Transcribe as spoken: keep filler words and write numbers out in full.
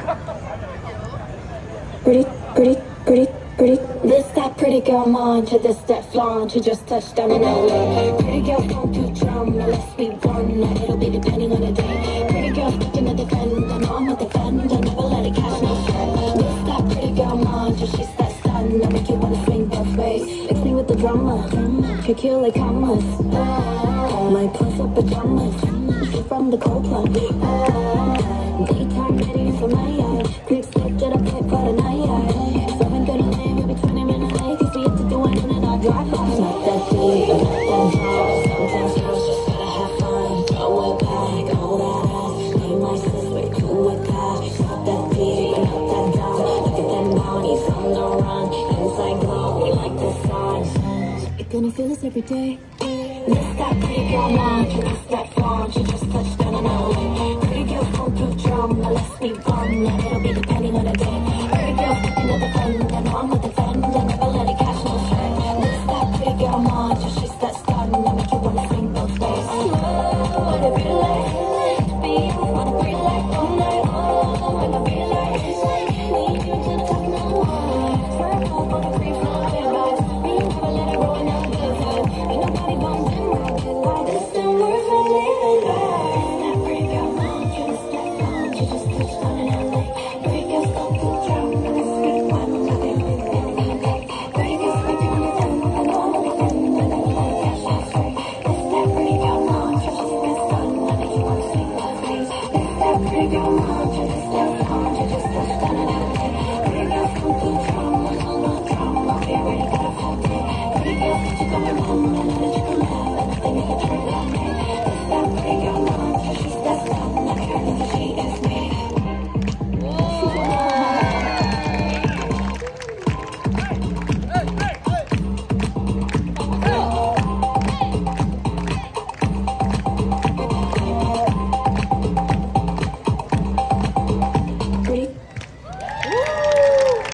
Pretty, pretty, pretty, pretty. This that pretty girl mantra, this that flaunt. She just touched down in L A. Pretty girl come to drum, let's be one. It'll be depending on the day. Pretty girl sticking to defend, and I'm a defender. Never let it catch no friend. This that pretty girl mantra, she's that stun. I make you wanna swing both ways. Mix me with the drama, kick you like commas. My plus up pajamas, straight from the cold plunge. Daytime ready for my eye. Quick slip, get up, quick for the night. Seven thirty nine, maybe twenty minutes late. Cause we have to do it and then I'll drive by. Not that deep, but not that drop. Sometimes girls just gotta have fun. Throw it back, hold that ass. Play my sis, way to a cash. Not that deep, but not that down. Look at them bounties on the run. Inside glow, we like the sun. You're gonna feel this every day. This that pretty girl mantra, this that flaunt. She just touched down in L A. Pretty girl come to drum, now let's be fun. It'll be depending on the day. Pretty girl sticking to the fun, and I'm with the